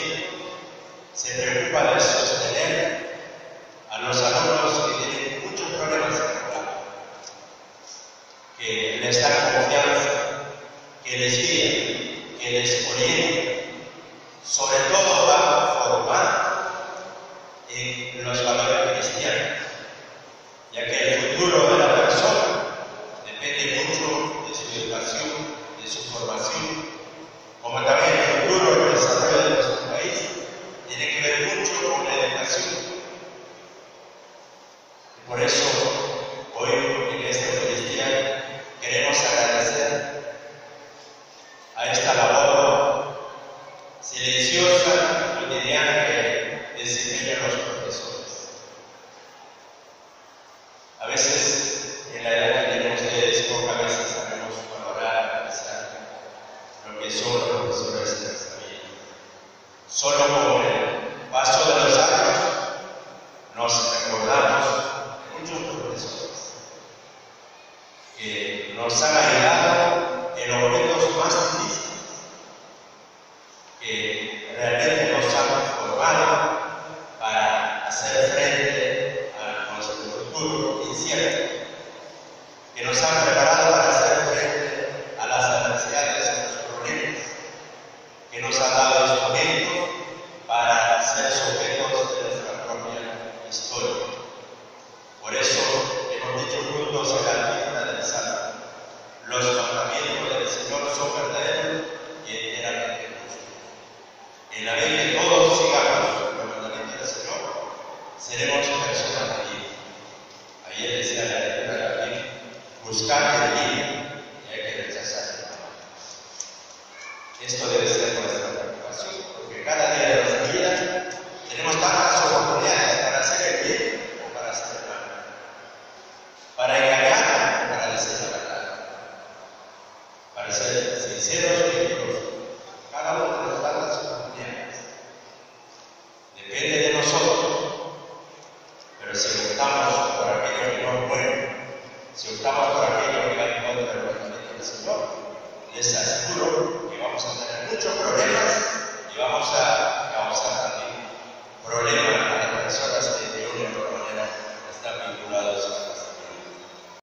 se preocupa de sostener a los alumnos que tienen muchos problemas en el campo, que les da confianza, que les guía, que les orienta. Sobre todo va a formar en los valores cristianos, ya que el futuro de la persona depende mucho de su educación, de su formación, como también el futuro del desarrollo de nuestro país tiene que ver mucho con la educación. Y por eso hoy en este feliz día queremos agradecer a esta labor silenciosa y cotidiana que desempeñan los profesores. A veces, en la edad que tienen ustedes, pocas veces sabemos valorar, apreciar lo que son los profesores de nuestra vida. Solo con el paso de los años nos recordamos de muchos profesores que nos han ayudado en los momentos más difíciles, que realmente nos han formado para hacer frente a nuestro futuro incierto, que nos han preparado para hacer frente a las adversidades, a los problemas, que nos han dado instrumentos para ser sujetos de nuestra propia historia. Por eso hemos dicho juntos en la fiesta del Salmo: los mandamientos del Señor son verdaderos y enteramente justos. En la vez que todos sigamos los mandamientos del Señor, seremos personas de bien. Ayer decía la lectura de la Biblia: buscar el bien y hay que rechazar el mal. Esto debe ser nuestra preocupación, porque cada día de nuestra vida tenemos tantas oportunidades para hacer el bien o para hacer el mal, para engañar o para decir la verdad, para ser sinceros y rigurosos. Cada uno de las tantas oportunidades depende de nosotros, pero si optamos por aquello que no es bueno, si optamos por aquello que va en contra del mandamiento del Señor, les aseguro